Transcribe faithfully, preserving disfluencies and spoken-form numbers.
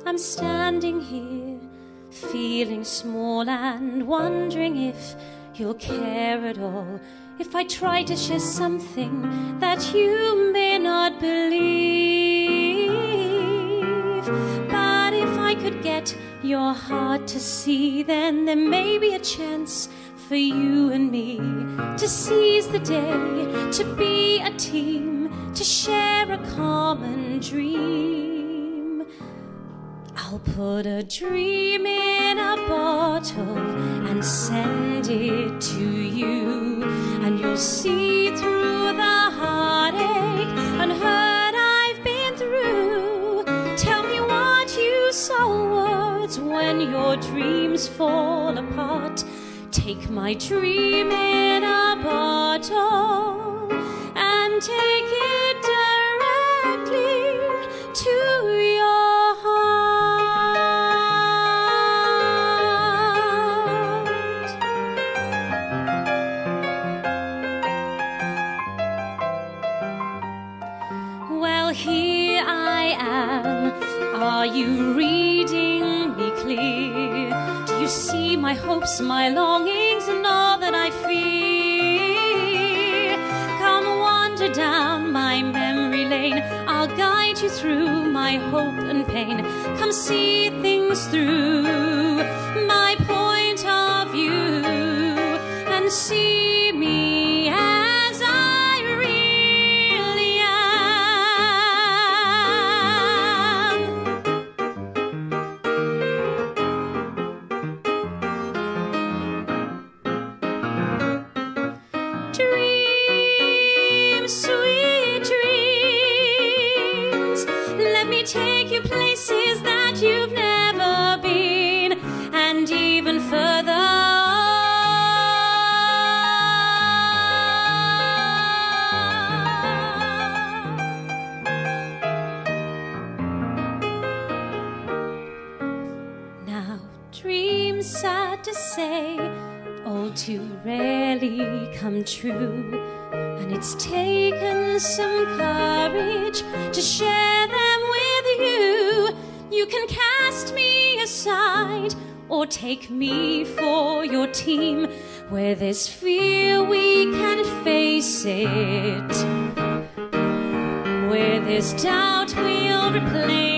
I'm standing here, feeling small and wondering if you'll care at all if I try to share something that you may not believe. But if I could get your heart to see, then there may be a chance for you and me to seize the day, to be a team, to share a common dream. I'll put a dream in a bottle and send it to you, and you'll see through the heartache and hurt I've been through. Tell me what you saw, words, when your dreams fall apart. Take my dream in a bottle and take it directly to your heart. Well, here I am. Are you reading me clear? Do you see my hopes, my longings, and all that I fear? Come wander down my memory lane. I'll guide you through my hope and pain. Come see things through my point of view and see me as I really am. Dreams, sweet dreams, let me take you places that you've never been, and even further. Now, dreams, sad to say, all too rarely come true, and it's taken some courage to share them with you. You can cast me aside or take me for your team. Where there's fear, we can face it. Where there's doubt, we'll replace